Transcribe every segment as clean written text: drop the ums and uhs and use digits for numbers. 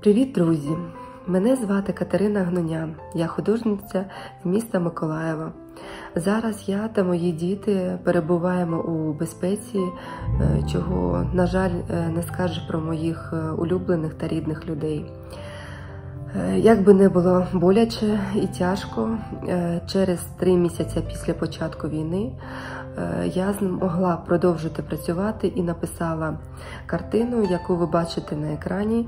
Привіт, друзі! Мене звати Катерина Гнуня, я художниця з міста Миколаєва. Зараз я та мої діти перебуваємо у безпеці, чого, на жаль, не скажеш про моїх улюблених та рідних людей. Як би не було боляче і тяжко, через 3 місяці після початку війни я змогла продовжити працювати і написала картину, яку ви бачите на екрані.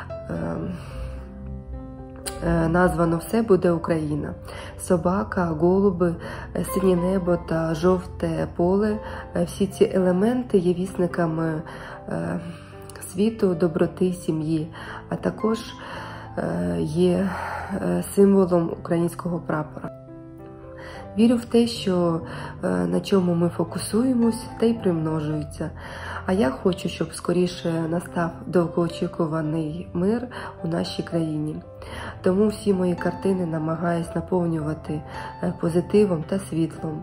Названо «Все буде Україна». Собака, голуби, синє небо та жовте поле – всі ці елементи є вісниками світу, доброти, сім'ї, а також є символом українського прапора. Вірю в те, що на чому ми фокусуємось, те й примножується. А я хочу, щоб скоріше настав довгоочікуваний мир у нашій країні. Тому всі мої картини намагаюсь наповнювати позитивом та світлом.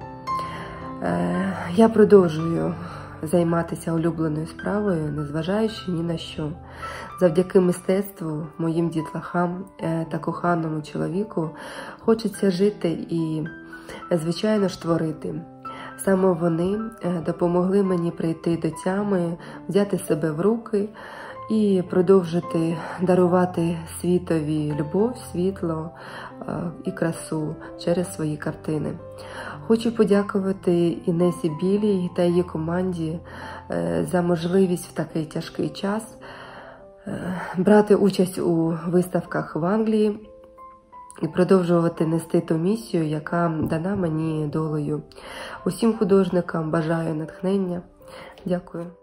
Я продовжую займатися улюбленою справою, незважаючи ні на що. Завдяки мистецтву, моїм дітлахам та коханому чоловіку хочеться жити і, звичайно ж, творити. Саме вони допомогли мені прийти до тями, взяти себе в руки і продовжити дарувати світові любов, світло і красу через свої картини. Хочу подякувати Інесі Білій та її команді за можливість в такий тяжкий час брати участь у виставках в Англії і продовжувати нести ту місію, яка дана мені долею. Усім художникам бажаю натхнення. Дякую.